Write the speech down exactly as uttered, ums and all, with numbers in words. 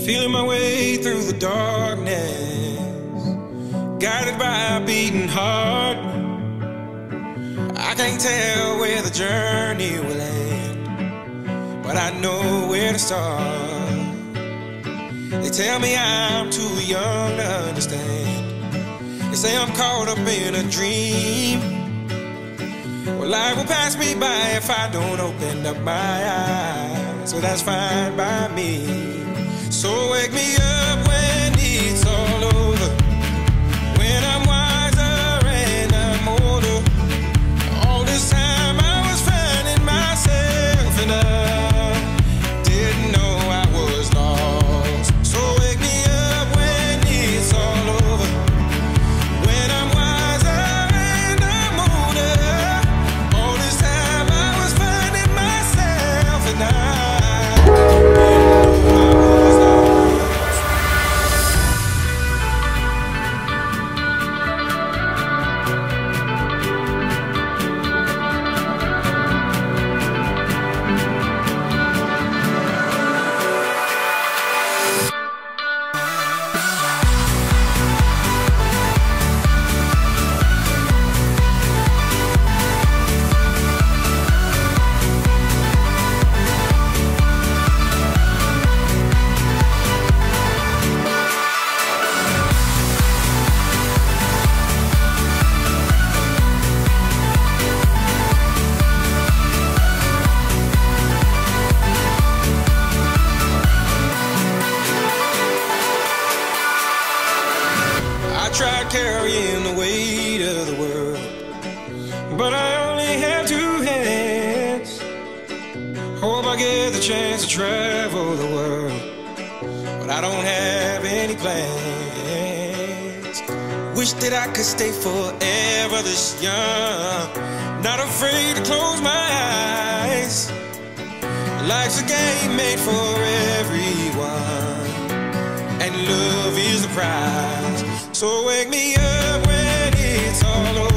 Feeling my way through the darkness, guided by a beating heart. I can't tell where the journey will end, but I know where to start. They tell me I'm too young to understand. They say I'm caught up in a dream. Well, life will pass me by if I don't open up my eyes. So that's fine by me. So wake me up when it's all over, when I'm wiser and I'm older. All this time I was finding myself and I didn't know I was lost. So wake me up when it's all over, when I'm wiser and I'm older. All this time I was finding myself and I didn't know I was lost. I tried carrying the weight of the world, but I only have two hands. Hope I get the chance to travel the world, but I don't have any plans. Wish that I could stay forever this young, not afraid to close my eyes. Life's a game made for everyone, and love is the prize. So wake me up when it's all over.